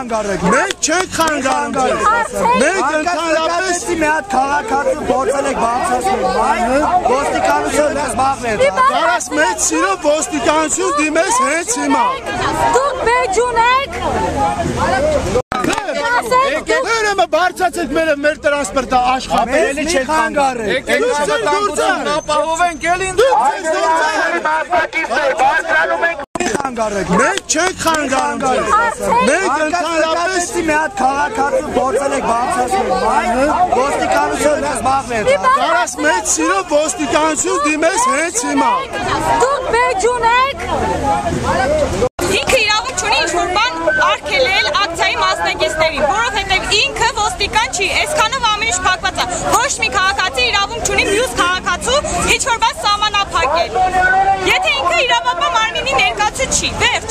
Մենք չենք խանգարում ձեզ։ Մենք ընդհանրապես մի հատ քաղաքացու փորձել եք բացասել, այ ոստիկանությունը զբաղվել։ Կարաս մեծ սիրով ոստիկանություն դիմես հենց հիմա։ Դուք բեջ ունեք։ Եկեք բարձացեք մեր տրանսպորտը աշխատել չեք խանգարել։ ապահովենք էլի Մենք չենք խանգարում ձեզ։ Մենք ընդհանրապես մի հատ քաղաքացու փորձել եք բացասել, այ ոստիկանությունը զբաղվել։ Կարաս մեծ սիրով ոստիկանություն դիմես հենց հիմա։ Դուք բեջ ունեք։ Ինքը իրավունք չունի ինչ-որ բան արգելել ակցիայի մասնակիցներին, որովհետև ինքը ոստիկան չի, այսքանով ամեն ինչ փակված է։ Ոչ մի քաղաքացի իրավունք չունի մյուս քաղաքացու ինչ-որ բան սահմանափակել։ Եթե ինքը իրավապահ մարմինի ներկայացուցիչ չի, վերջ։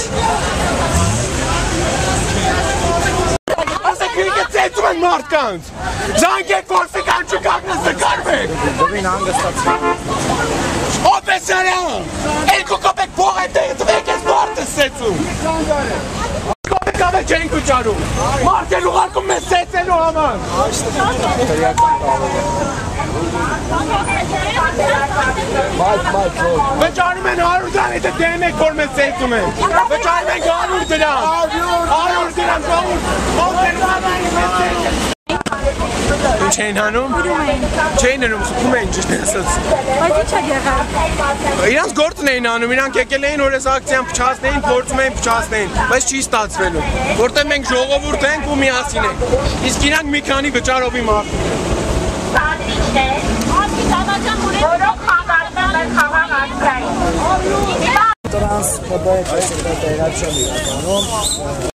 Ասեք ինքը ծեծում են մարդկանց։ Զանգեք ոստիկան չկանգնես նկարվեք։ Դվին հանգստացեք։ Օպեսարան, երկու կոպեկ փող է տվեք ես մարդը սեցում։ Կոպեկ ավել չենք ուճարում, մարդ են ուղարկում մեզ սեցելու համար։ Վճարում են 100 դրամ, եթե դեմ եք որ մեզ սեցում են։ Վճարում են 100 դրամ, 100 դրամ Ինչ էին հանում? Չէին հնում, խփում էին ճիշտ ասած։ Բայց ի՞նչ է եղել։ Իրանց գործն էին անում, իրանք եկել էին որ այս ակցիան փչացնեին, փորձում էին փչացնեին, բայց չի ստացվելու։ Որտեղ մենք ժողովուրդ ենք ու միասին ենք։ Իսկ իրանք մի քանի վճարովի մարդ։ Տրանսպորտային